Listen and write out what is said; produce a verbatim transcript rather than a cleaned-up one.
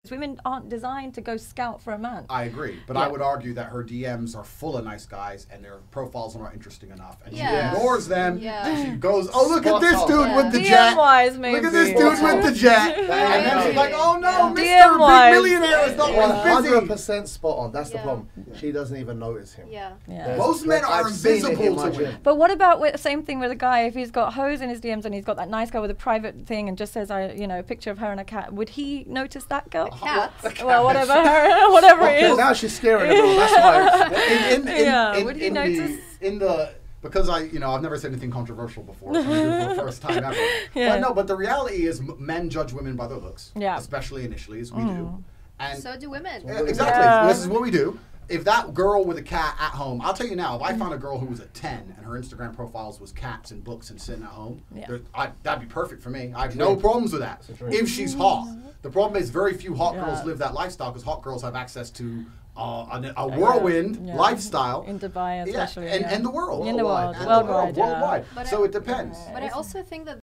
Women aren't designed to go scout for a man. I agree, but yeah. I would argue that her D Ms are full of nice guys and their profiles are not interesting enough. And yes. she ignores them. Yeah. And she goes, oh, look Spot at this on. dude Yeah. with the D jet. M-wise, maybe. Look at this dude with the jet. And then she's like, oh no, Yeah. Mister D M-wise. Big Millionaire is not one really hundred busy. percent spot on. That's Yeah. the problem. She doesn't even notice him. Yeah. Yeah. Most men are I've seen it in invisible my to gym. women. But what about with, same thing with a guy? If he's got hoes in his D Ms and he's got that nice guy with a private thing and just says, "I, you know, a picture of her and a cat," would he notice that girl? Cat. Well, whatever, her, whatever it Okay, is. now she's scaring everyone. That's why. In, in, in, Yeah, in, would he in notice? The, in the because I, you know, I've never said anything controversial before, so I'm doing it for the first time ever. Yeah. But no, but the reality is, m- men judge women by their looks, Yeah. especially initially, as we do. And So do women. yeah, exactly, Yeah. this is what we do. If that girl with a cat at home, I'll tell you now, if I found a girl who was a ten and her Instagram profiles was cats and books and sitting at home, Yeah. there- I, that'd be perfect for me. I have no problems with that. a dream. If she's hot. The problem is very few hot Yeah. girls live that lifestyle because hot girls have access to uh, a, a whirlwind Yeah. lifestyle. In Dubai, especially. Yeah, and, yeah. and the world. In the world, And worldwide, the world, yeah. worldwide. But So I- it depends. But I also think that